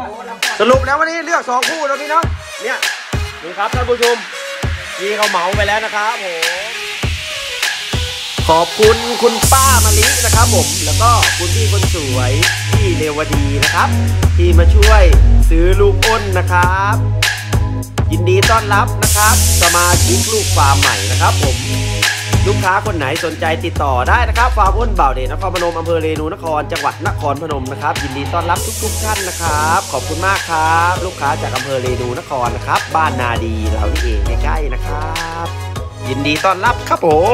สรุปแล้ววันนี้เลือก2 คู่แล้วพี่น้องเนี่ยนี่ครับท่านผู้ชมพี่เขาเหมาไปแล้วนะครับผมขอบคุณคุณป้ามะลินะครับผมแล้วก็คุณพี่คนสวยพี่เรวดีนะครับที่มาช่วยซื้อลูกอ้นนะครับยินดีต้อนรับนะครับสมาชิกลูกฟาร์มใหม่นะครับผมลูกค้าคนไหนสนใจติดต่อได้นะครับฟาร์มอ้นบ่าวเดชนครพนมอำเภอเรนูนครจังหวัดนครพนมนะครับยินดีต้อนรับทุกท่านนะครับขอบคุณมากครับลูกค้าจากอำเภอเรนูนครนะครับบ้านนาดีเรานี่เองใกล้ๆนะครับยินดีต้อนรับครับผม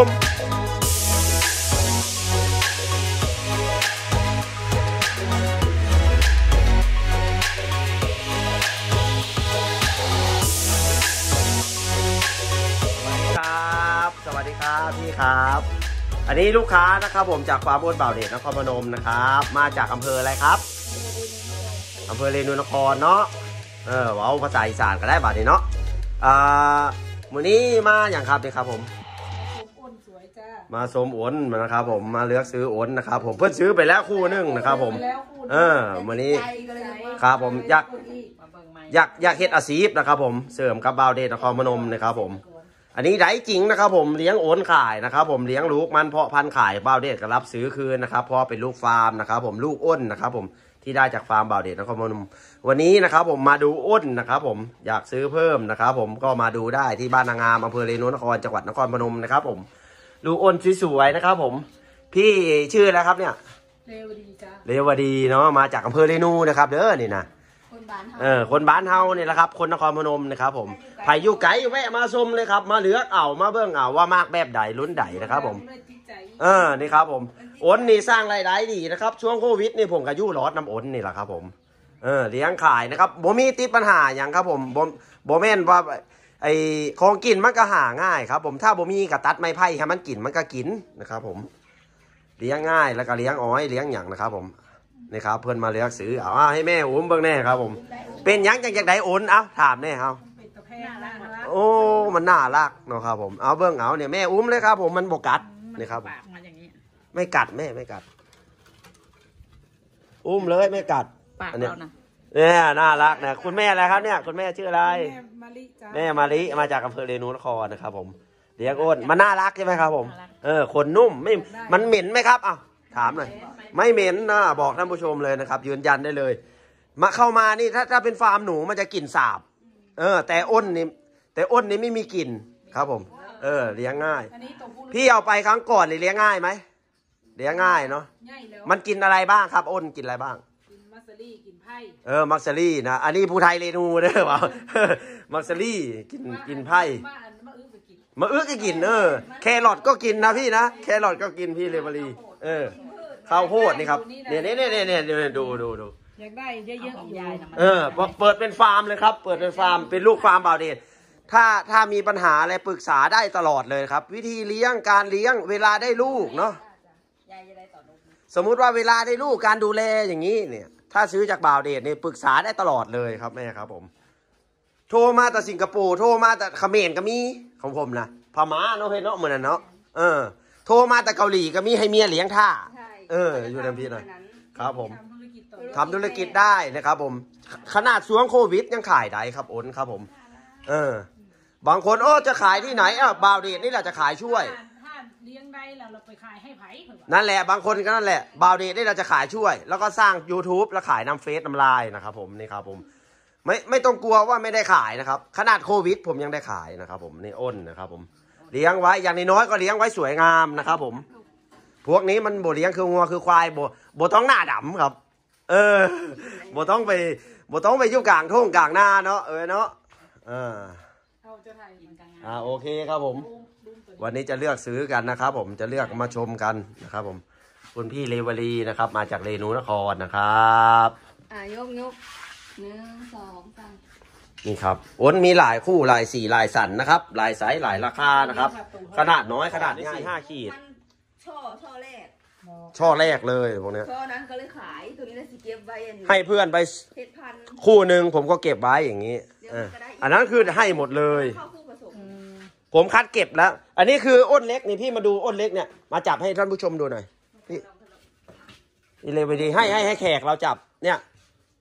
สวัสดีครับพี่ครับอันนี้ลูกค้านะครับผมจากฟาร์มอ้นบ่าวเดชนครพนมนะครับมาจากอำเภออะไรครับอำเภอเรนูนครเนาะว้าวภาษาอีสานก็ได้บาทนี้เนาะมื้อนี้มาอย่างครับนี่ครับผมมาสมอ้นนะครับผมมาเลือกซื้ออ้นนะครับผมเพิ่งซื้อไปแล้วคู่นึงนะครับผมมื้อนี้ครับผมอยากเฮ็ดอาชีพนะครับผมเสริมกับบ่าวเดชนครพนมนะครับผมอันนี้ได้จริงนะครับผมเลี้ยงโอนขายนะครับผมเลี้ยงลูกมันเพาะพันธุ์ขายบ่าวเดชก็รับซื้อคืนนะครับเพราะเป็นลูกฟาร์มนะครับผมลูกอ้นนะครับผมที่ได้จากฟาร์มบ่าวเดชนครพนมวันนี้นะครับผมมาดูอ้นนะครับผมอยากซื้อเพิ่มนะครับผมก็มาดูได้ที่บ้านนางงามอำเภอเรนูนครจังหวัดนครพนมนะครับผมลูกอ้นสวยๆนะครับผมพี่ชื่ออะไรครับเนี่ยเรวดีจ้าเรวดีเนาะมาจากอำเภอเรนูนะครับเด้อนี่นะคนบ้านเฮาเนี่ยแหละครับคนนครพนมนะครับผมไผ่ยู่ไก่แวะมาชมเลยครับมาเลือกเอามาเบิ่งเอาว่ามากแบบใดลุ้นใดนะครับผมนี่ครับผมอ้นนี่สร้างรายได้ดีนะครับช่วงโควิดนี่ผมกับยู่รอดน้ำอ้นนี่แหละครับผมเลี้ยงขายนะครับบ่มีติดปัญหาอย่างครับผมบ่แม่นว่าไอ้ของกินมันก็หาง่ายครับผมถ้าบ่มีกระตัดไม้ไผ่ให้มันกินมันก็กินนะครับผมเลี้ยงง่ายแล้วก็เลี้ยงอ้อยเลี้ยงอย่างนะครับผมนี่ครับเพื่อนมาเลือกซื้อเอาให้แม่อุ้มเบิ่งแน่ครับผมเป็นยังจังจากไหนโอนเอาถามแน่ครับโอ้มันน่ารักเนาะครับผมเอาเบิ่งเอาเนี่ยแม่อุ้มเลยครับผมมันบกัดนี่ครับไม่กัดแม่ไม่กัดอุ้มเลยไม่กัดอันนี้เนี่ยน่ารักนะคุณแม่อะไรครับเนี่ยคุณแม่ชื่ออะไรแม่มาลิมาจากอำเภอเรนูนครนะครับผมเลี้ยงอ้นมันน่ารักใช่ไหมครับผมขนนุ่มไม่มันเหม็นไหมครับอ้าวถามหน่อยไม่เหม็นนะบอกท่านผู้ชมเลยนะครับยืนยันได้เลยมาเข้ามานี่ถ้าเป็นฟาร์มหนูมันจะกลิ่นสาบแต่อ้นนี่ไม่มีกลิ่นครับผมเลี้ยงง่ายพี่เอาไปครั้งก่อนเลี้ยงง่ายไหมเลี้ยงง่ายเนาะมันกินอะไรบ้างครับอ้นกินอะไรบ้างกินมักซารี่กินไผ่มักซารี่นะอันนี้ผู้ไทยเรนูเด้อเปล่ามักซารี่กินไผ่มะอึกก็กินแครอทก็กินนะพี่นะแครอทก็กินพี่เรเบอรี่ข้าวโพดนี่ครับเนี่ยดูอยากได้เยอะๆของยายเปิดเป็นฟาร์มเลยครับเปิดเป็นฟาร์มเป็นลูกฟาร์มบ่าวเดชถ้ามีปัญหาอะไรปรึกษาได้ตลอดเลยครับวิธีเลี้ยงการเลี้ยงเวลาได้ลูกเนาะสมมุติว่าเวลาได้ลูกการดูแลอย่างนี้เนี่ยถ้าซื้อจากบ่าวเดชเนี่ยปรึกษาได้ตลอดเลยครับแม่ครับผมโทรมาแต่สิงคโปร์โทรมาแต่เขมรก็มีของผมนะพม่าเนาะเฮ้ยเนาะเหมือนนั้นเนาะโทรมาแต่เกาหลีก็มีให้เมียเลี้ยงท่าอยู่ในพี่หน่อยครับผมทำธุรกิจได้นะครับผมขนาดช่วงโควิดยังขายได้ครับโอนครับผมบางคนจะขายที่ไหนบ่าวเดชนี่แหละจะขายช่วยถ้าเลี้ยงได้เราไปขายให้ไผ่นั่นแหละบางคนก็นั่นแหละบ่าวเดชนี่เราจะขายช่วยแล้วก็สร้าง YouTube แล้วขายน้ำเฟซน้ำลายนะครับผมนี่ครับผมไม่ต้องกลัวว่าไม่ได้ขายนะครับขนาดโควิดผมยังได้ขายนะครับผมนี่อ้นนะครับผมเลี้ยงไว้อย่างน้อยก็เลี้ยงไว้สวยงามนะครับผมพวกนี้มันโบเลี้ยงคืองัวคือควายโบต้องหน้าดำครับโบต้องไปอยู่กลางทุ่งกลางนาเนาะเนาะโอเคครับผมวันนี้จะเลือกซื้อกันนะครับผมจะเลือกมาชมกันนะครับผมคุณพี่เรวลีนะครับมาจากเรนูนครนะครับยก1 2 3 นี่ครับอ้นมีหลายคู่หลายสีหลายสันนะครับหลายไซส์หลายราคานะครับขนาดน้อยขนาดนี้4-5 ขีดช่อแรกเลยพวกนี้ช่อนั้นก็เลยขายตัวนี้เลยสิเก็บไว้ให้เพื่อนไปคู่หนึ่งผมก็เก็บไว้อย่างนี้อันนั้นคือให้หมดเลยผมคัดเก็บแล้วอันนี้คืออ้นเล็กนี่พี่มาดูอ้นเล็กเนี่ยมาจับให้ท่านผู้ชมดูหน่อยนี่เลยไปดีให้แขกเราจับเนี่ย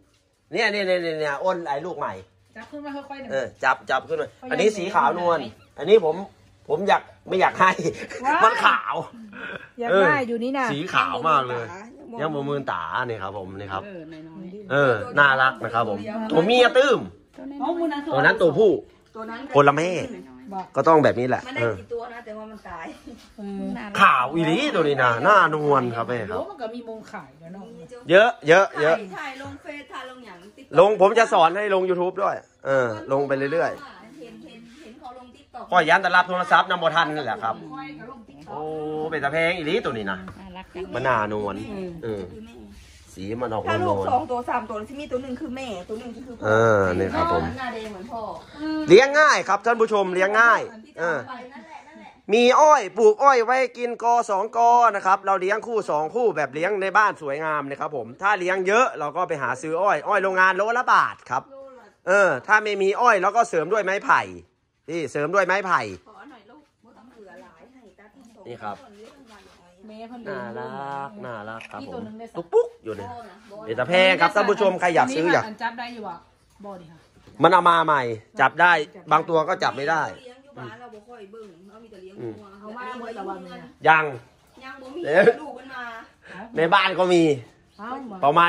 เนี่ยอ้นไอ้ลูกใหม่จับขึ้นมาค่อยๆหน่อยจับขึ้นมาอันนี้สีขาวนวลอันนี้ผมอยากไม่อยากให้มันขาวอยากได้อยู่นี่นะสีขาวมากเลยยังบ่มือตาเนี่ยครับผมนี่ครับน้อยน่ารักนะครับผมตัวเมียตื้มๆอ๋อมือนั้นตัวนั้นตัวผู้ตัวนั้นคนละแม่บอกก็ต้องแบบนี้แหละมันได้กี่ตัวนะแต่ว่ามันตายขาวอีหลีตัวนี้นะหน้านวลครับแม่ครับโอ้มันก็มีมงขายแล้วเนาะเยอะถ่ายลงเฟซถ่ายลงอย่างติ๊กลงผมจะสอนให้ลง YouTube ด้วย ลงไปเรื่อยเห็นเขาลงติ๊กต็อกๆก็ยันแต่รับโทรศัพท์นำบ่ทันนั่นแหละครับค่อยกับลงติ๊กต็อกโอ้เป็นตะแพงอีหลีตัวนี้นะมันหน้านวลสีมันออกถ้าน ลูวกล 2 ตัว 3 ตัวที่มีตัวหนึ่งคือแม่ตัวหนึ่งคือพ่อนี่ครับผมหน้าแดงเหมือนพ่อเลี้ยงง่ายครับท่านผู้ชมเลี้ยงง่ายที่จะเอาไปนั่นแหละมีอ้อยปลูกอ้อยไว้กินกอ2 กอนะครับเราเลี้ยงคู่2 คู่แบบเลี้ยงในบ้านสวยงามนะครับผมถ้าเลี้ยงเยอะเราก็ไปหาซื้ออ้อยโรงงานโลละบาทครับถ้าไม่มีอ้อยเราก็เสริมด้วยไม้ไผ่นี่เสริมด้วยไม้ไผ่ขอหน่อยลูกบ่ต้องเบื่อหลายให้ตัดทั้งสองนี่ครับแม่พันธุ์น่ารักครับนี่ผตัวมหนึงได้สัตุ๊กกปุ๊กอยู่เนี่ยเดี๋ยวตะแพงครับท่านผู้ชมใครอยากซื้ออยากนจับได้อยู่บ่บ่ดิค่ะมันเอามาใหม่จับได้บางตัวก็จับไม่ได้เลี้ยงอยู่บ้านเราบ่ค่อยเบิ่งเรามีแต่เลี้ยงงัวเอามาเมื่อตะวันเนี่ยยังยังบ่มีลูกมันมาในบ้านก็มีเอามาประมาณ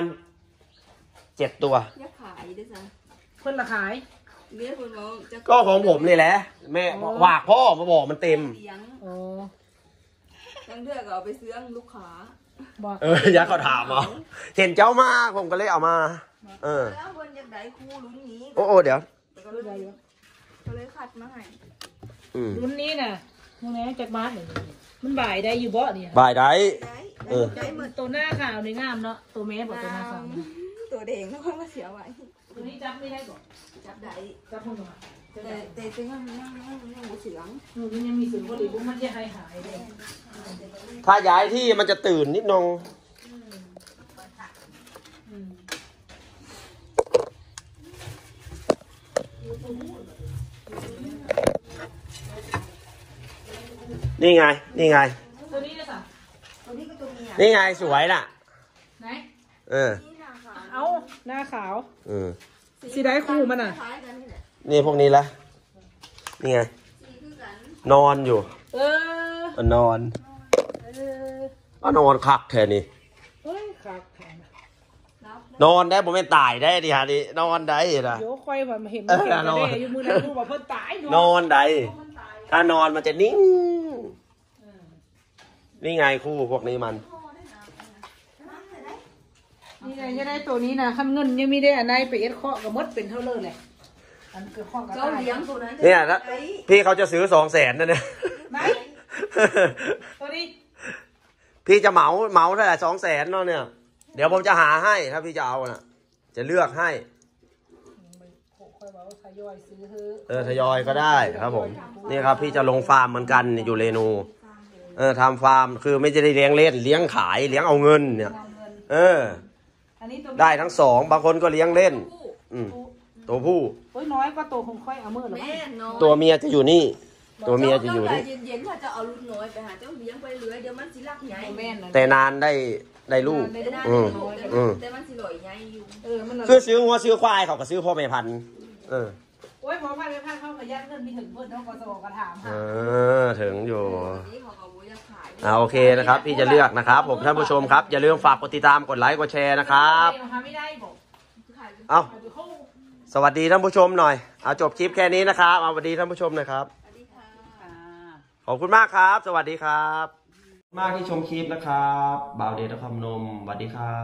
7 ตัวอยากขายด้วยซ้เพิ่นละขายำเลี้ยงคนน้องจะก็ของผมนี่แหละแม่ฝากพ่อมาบอกมันเต็มเลี้ยงโอ้ตั้งเทื่อก็เอาไปซื้อลูกค้าบอกยักษ์เขาถามเหรอเห็นเจ้ามาผมก็เลยเอามาแล้วคนอยากได้คู่ลุ้นนี้โอ้เดี๋ยวก็เลยคัดมาให้รุ่นนี้น่ะพวกนี้จากบ้านนี่มันบ่ายได้อยู่บ่เนี่ยบ่ายได้ได้เหมือนตัวหน้าขาวนี่งามเนาะตัวแม่บอกตัวหน้าขาวตัวเด้งแล้วก็มาเสียไว้ตัวนี้จับไม่ได้บ่จับได้จับคนละแต่ซึ่งยังบ่เสียงหนูมันยังมีส่วนผลิตมันจะหายเลยถ้าย้ายที่มันจะตื่นนิดนึงนี่ไงตัวนี้นะสะตัวนี้ก็ตัวเมียนี่ไงสวยน่ะไหนนี่นะคะเอาหน้าขาวเออสีได้คู่มันอ่ะคล้ายกันนี่แหละนี่พวกนี้ละนี่ไงสีคือกันนอนอยู่เออนอนนอนคักแทนี่เฮ้ยขาดแขนนอนได้ผมไม่ตายได้ดิฮะนี่นอนได้นะเดี๋ยวค่อยมาเห็นมันได้อยู่มือนั้นดูว่าเพิ่นตายนอนได้ถ้านอนมันจะนิ่งนี่ไงคู่พวกนี้มันนี่ไงจะได้ตัวนี้นะขั้นเงินยังไม่ได้อันไหนไปเอ็ดข้อกับมดเป็นเท่าเลยแหละอันคือข้อกระเจ้าต่ายเลี้ยงตัวนั้นเนี่ยนะพี่เขาจะซื้อ200,000นะเนี่ยไหนตัวนี้พี่จะเหมาเท่าไหร่200,000เนาะเนี่ยเดี๋ยวผมจะหาให้ถ้าพี่จะเอาน่ะ จะเลือกให้ค่อยบอกว่าทยอยซื้อเถทยอยก็ได้ครับผมนี่ครับพี่จะลงฟาร์มเหมือนกันอยู่เรนูทำฟาร์มคือไม่จะได้เลี้ยงเล่นเลี้ยงขายเลี้ยงเอาเงินเนี่ยอันนี้ตัวได้ทั้ง2บางคนก็เลี้ยงเล่นตัวผู้โอ้ยน้อยก็ตัวคงค่อยเอามือหรอแม่น้อยตัวเมียจะอยู่นี่ ตัวเมียจะอยู่นี่เย็นๆถ้าจะเอารุ่นน้อยไปหาเจ้าเลี้ยงไปเรื่อยเดี๋ยวมันสิรักใหญ่แม่นแต่นานได้ลูกแต่มันสิหล่อยใหญ่อยู่มันคือซื้อวัวซื้อควายเขาก็ซื้อพ่อแม่พันธุ์โอ้ยพอพันไปพันเข้ามายัดเงินมีถึงเพื่อนน้องกสกระถามค่ะถึงอยู่นี่เขาเอาไว้จะขายโอเคนะครับพี่จะเลือกนะครับผมท่านผู้ชมครับอย่าลืมฝากกดติดตามกดไลค์กดแชร์นะครับไม่ได้บอกเอาสวัสดีท่านผู้ชมหน่อยเอาจบคลิปแค่นี้นะครับเอาสวัสดีท่านผู้ชมหน่อยครับสวัสดีค่ะขอบคุณมากครับ สวัสดีครับมากที่ชมคลิปนะครับบ่าวเดชนครพนมสวัสดีครับ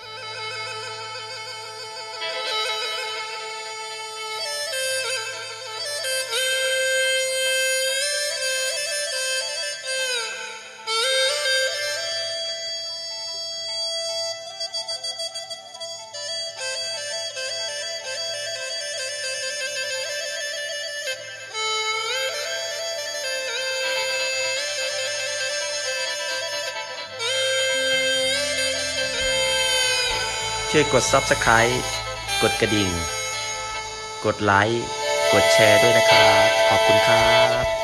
ช่วยกด Subscribe กดกระดิ่ง กดไลค์ กดแชร์ด้วยนะครับ ขอบคุณครับ